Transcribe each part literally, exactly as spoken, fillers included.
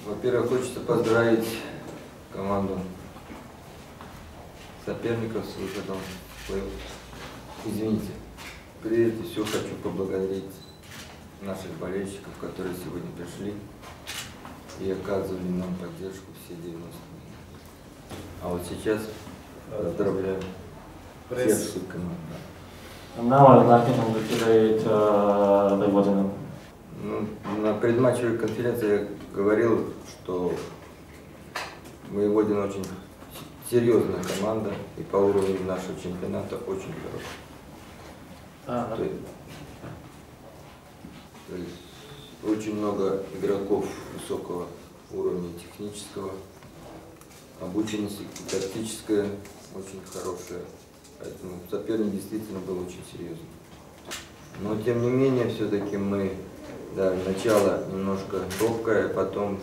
Во-первых, хочется поздравить команду соперников с выходом в плей-офф. Извините. Прежде всего хочу поблагодарить наших болельщиков, которые сегодня пришли и оказывали нам поддержку все девяносто минут. А вот сейчас поздравляю всех команд. Now I'd like to congratulate uh, the Vodeno. Ну, на предматчевой конференции я говорил, что Воеводина очень серьезная команда и по уровню нашего чемпионата очень хорошая. А, то, есть, то есть очень много игроков высокого уровня технического, обученность тактическая очень хорошая, поэтому соперник действительно был очень серьезный. Но тем не менее, все-таки мы, да, начало немножко робкое, а потом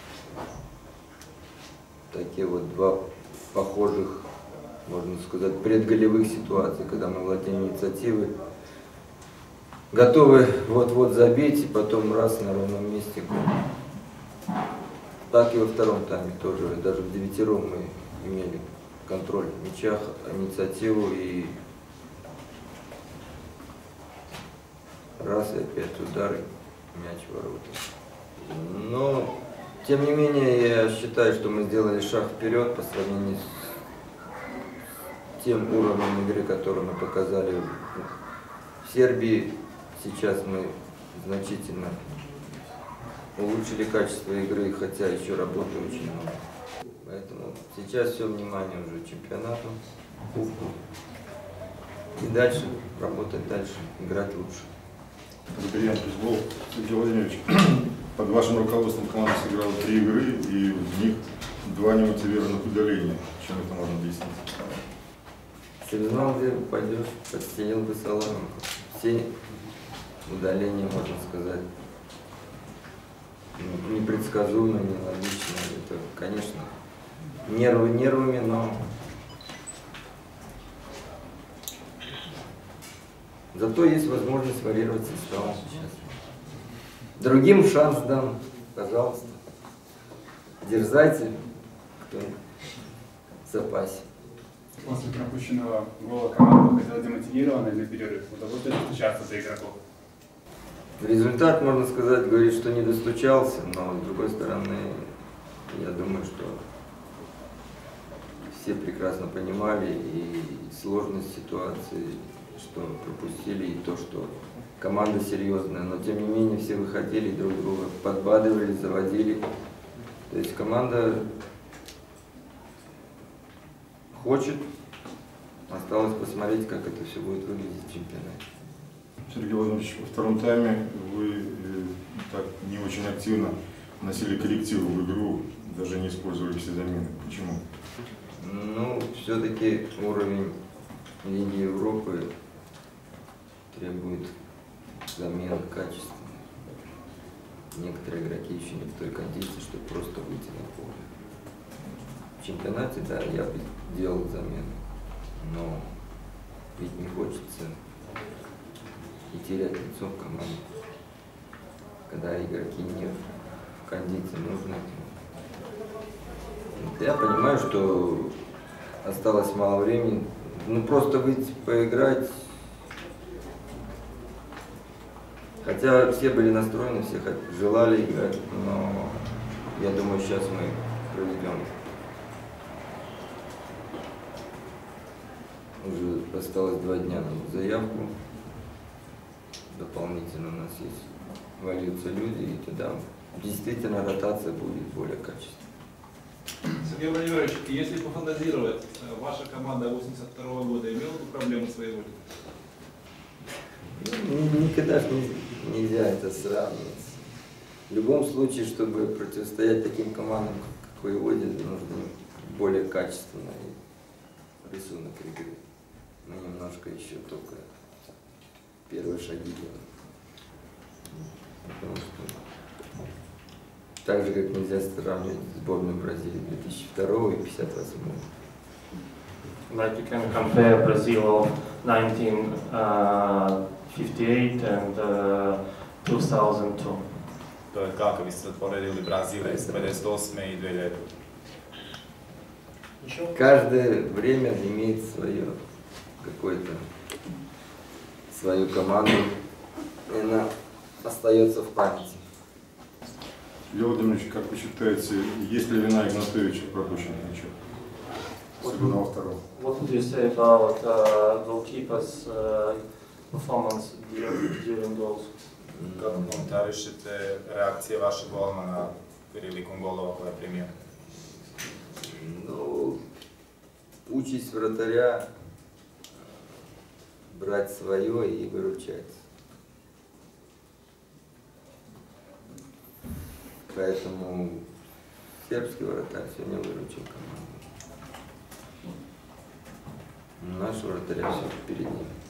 такие вот два похожих, можно сказать, предголевых ситуаций, когда мы владеем инициативой, готовы вот-вот забить, и потом раз на ровном месте. Так и во втором тайме тоже, даже в девятером мы имели контроль в мячах, инициативу, и раз и опять удары, мяч в ворота. Но, тем не менее, я считаю, что мы сделали шаг вперед по сравнению с тем уровнем игры, который мы показали в Сербии. Сейчас мы значительно улучшили качество игры, хотя еще работы очень много. Поэтому сейчас все внимание уже к чемпионату, кубку. И дальше, работать дальше, играть лучше. Габриан Призбол, Сергей Владимирович, под вашим руководством команда сыграла три игры, и в них два немотивированных удаления. Чем это можно объяснить? Если бы знал, где пойдешь, подстелил бы соломинку. Все удаления, можно сказать, непредсказуемо, нелогично. Это, конечно, нервы нервами, но зато есть возможность варьировать составом сейчас. Другим шанс дам, пожалуйста. Дерзайте, кто в запасе. После пропущенного гола команда выходила демотивированной на перерыв. Удалось ли достучаться до игроков? Результат, можно сказать, говорит, что не достучался, но с другой стороны, я думаю, что все прекрасно понимали и сложность ситуации, что пропустили, и то, что команда серьезная, но тем не менее все выходили друг друга, подбадривали, заводили. То есть команда хочет, осталось посмотреть, как это все будет выглядеть в чемпионате. Сергей Владимирович, во втором тайме вы э, так не очень активно вносили коррективы в игру, даже не использовали все замены. Почему? Ну, все-таки уровень Лиги Европы требует замен качественных. Некоторые игроки еще не в той кондиции, чтобы просто выйти на поле. В чемпионате, да, я бы делал замены, но ведь не хочется и терять лицо в команде, когда игроки не в кондиции нужны. Я понимаю, что осталось мало времени, ну просто выйти поиграть, хотя все были настроены, все желали играть, но я думаю, сейчас мы проведем. Уже осталось два дня на заявку. Дополнительно у нас есть, вольются люди, и тогда действительно ротация будет более качественной. Сергей Владимирович, если пофантазировать, ваша команда восемьдесят второго года имела бы проблемы своей воли? Ну, никогда же не, нельзя это сравнивать. В любом случае, чтобы противостоять таким командам, как Воеводина, нужно более качественный рисунок игры. Мы немножко еще только первые шаги делаем. Потому что так же, как нельзя сравнивать сборную Бразилии две тысячи второго и пятьдесят восьмого. Like you can compare Brazil of nineteen fifty-eight and uh, two thousand two. To je kako vi ste poredili Brazil iz pedeset osme i dvije hiljade. Каждое время имеет свое какое-то свою команду, и она остается в памяти. Илья Владимирович, как вы считаете, есть ли вина Игнатовича в пропущенных мячах? Особенно во втором. What would you say about uh, goalkeeper's uh, performance during, during goals? Kako komentarišete reakcije vašeg golmana prilikom golova koje je primio? Ну, участь вратаря брать свое и выручать. Поэтому сербский вратарь сегодня выручил команду. Наш вратарь все перед ним.